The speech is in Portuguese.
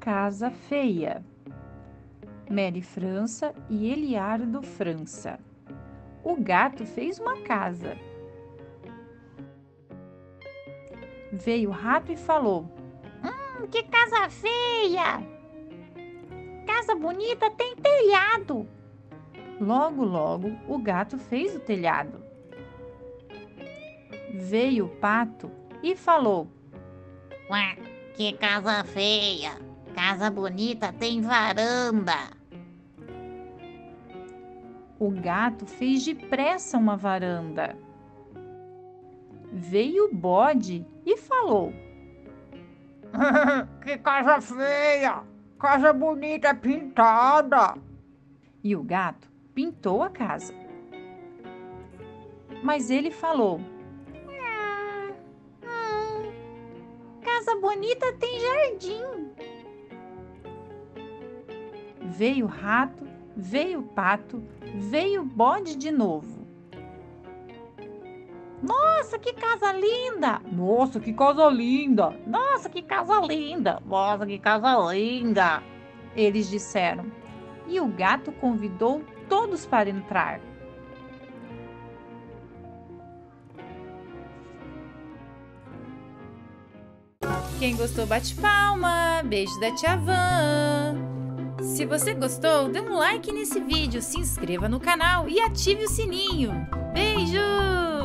casa feia. Mary França e Eliardo França. O gato fez uma casa. Veio o rato e falou: Que casa feia! Casa bonita tem telhado. Logo, logo, o gato fez o telhado. Veio o pato e falou: Ué, que casa feia! Casa bonita tem varanda. O gato fez depressa uma varanda. Veio o bode e falou: Que casa feia! Casa bonita pintada. E o gato pintou a casa. Mas ele falou: Casa bonita tem jardim. Veio o rato, veio o pato, veio o bode de novo. Nossa, que casa linda! Nossa, que casa linda! Nossa, que casa linda! Nossa, que casa linda! Eles disseram. E o gato convidou todos para entrar. Quem gostou, bate palma. Beijo da tia Van. Se você gostou, dê um like nesse vídeo, se inscreva no canal e ative o sininho. Beijo!